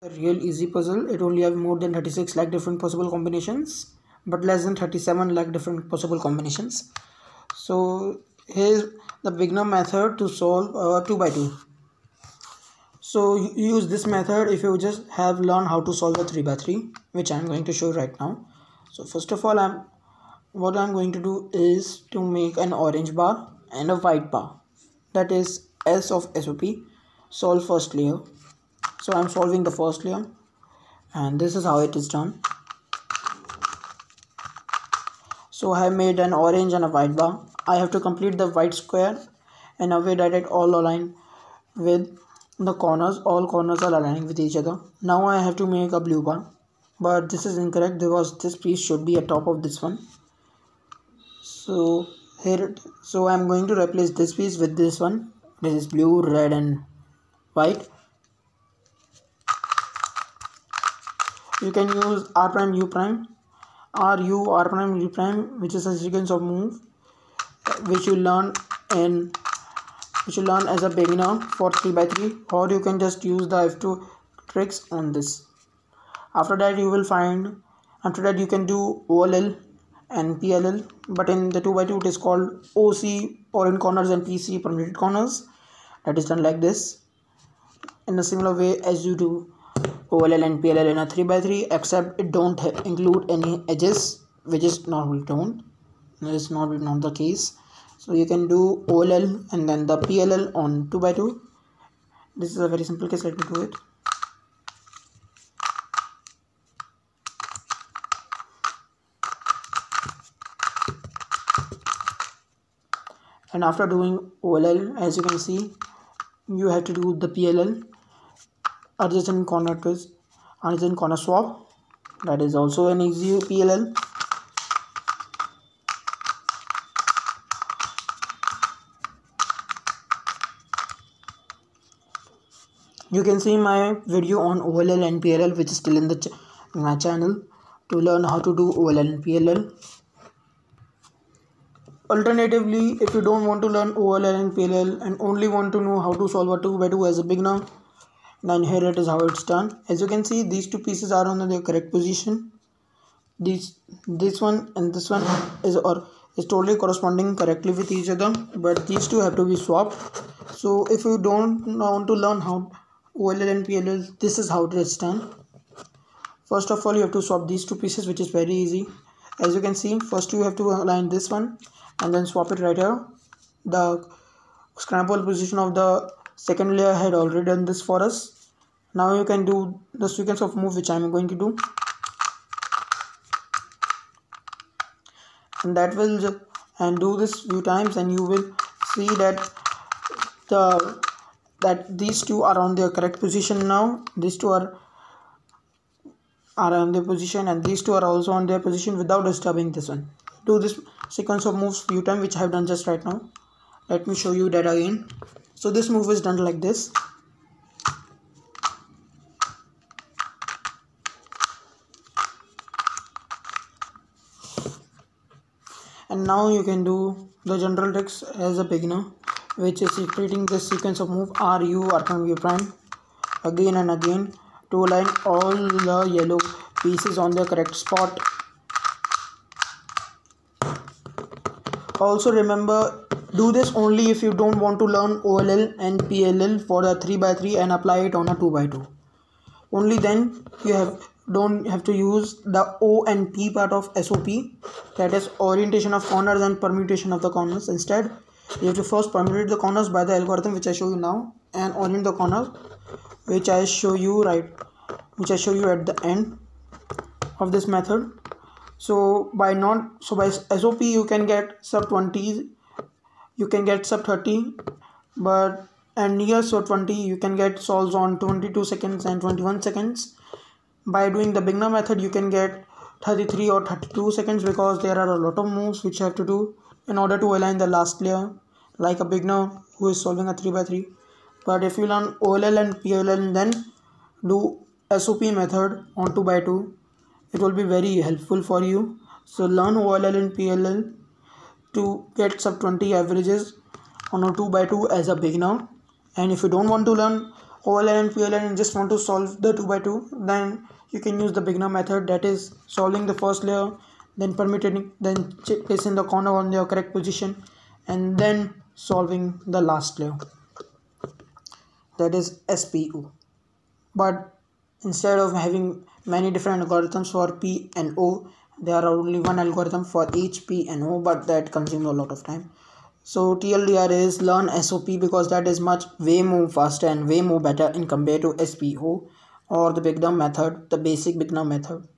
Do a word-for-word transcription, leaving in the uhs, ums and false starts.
A real easy puzzle. It only have more than thirty-six lakh different possible combinations, but less than thirty-seven lakh different possible combinations. So here's the beginner method to solve uh, two by two. So you use this method if you just have learned how to solve a three by three, which I'm going to show right now. So first of all, I'm what I'm going to do is to make an orange bar and a white bar, that is S of S O P. Solve first layer. So I'm solving the first layer, and this is how it is done. So I have made an orange and a white bar. I have to complete the white square in a way that it all align with the corners. All corners are aligning with each other. Now I have to make a blue bar, but this is incorrect because this piece should be at top of this one. So here, so I'm going to replace this piece with this one. This is blue, red, and white. You can use R prime U prime, R U R prime U prime, which is a sequence of move which you learn in which you learn as a beginner for three by three, or you can just use the F two tricks on this. After that you will find after that you can do O L L and P L L, but in the two by two it is called O C, orient corners, and P C, permuted corners. That is done like this, in a similar way as you do O L L and P L L in a three by three, except it don't include any edges, which is normally don't. That is not, not the case. So you can do O L L and then the P L L on two by two. This is a very simple case. Let me do it. And after doing O L L, as you can see, you have to do the P L L, adjacent corner twist, adjacent corner swap. That is also an easy P L L. You can see my video on O L L and P L L, which is still in the ch in my channel, to learn how to do O L L and P L L. Alternatively, if you don't want to learn O L L and P L L and only want to know how to solve a two by two as a beginner, then here it is how it's done. As you can see, these two pieces are on their correct position. These this one and this one is or is totally corresponding correctly with each other, but these two have to be swapped. So if you don't want to learn how O L L and P L L, this is how it is done. First of all, you have to swap these two pieces, which is very easy. As you can see, first you have to align this one and then swap it right here. The scramble position of the second layer had already done this for us. Now you can do the sequence of move, which I am going to do, and that will just and do this few times, and you will see that the that these two are on their correct position. Now these two are are on their position, and these two are also on their position without disturbing this one. Do this sequence of moves few times, which I have done just right now. Let me show you that again. So this move is done like this. And now you can do the general tricks as a beginner, which is repeating this sequence of move R U R prime U prime again and again to align all the yellow pieces on their correct spot. Also remember, do this only if you don't want to learn O L L and P L L for the three by three and apply it on a two by two. Only then you have don't have to use the O and P part of S O P, that is orientation of corners and permutation of the corners. Instead, you have to first permutate the corners by the algorithm which I show you now, and orient the corners which I show you right which I show you at the end of this method. So by not so by S O P you can get sub twenty, you can get sub thirty, but and near sub twenty you can get solves on twenty-two seconds and twenty-one seconds. By doing the beginner method you can get thirty-three or thirty-two seconds, because there are a lot of moves which you have to do in order to align the last layer, like a beginner who is solving a three by three. But if you learn O L L and P L L and then do S O P method on two by two, it will be very helpful for you. So learn O L L and P L L to get sub twenty averages on a two by two as a beginner. And if you don't want to learn O L L and P L L and just want to solve the two by two, then you can use the beginner method, that is solving the first layer, then permuting, then placing the corner on your correct position, and then solving the last layer, that is S P O. But instead of having many different algorithms for P and O, there are only one algorithm for each P and O, but that consumes a lot of time. So T L D R is learn S O P because that is much way more faster and way more better in compared to S P O or the beginner method, the basic beginner method.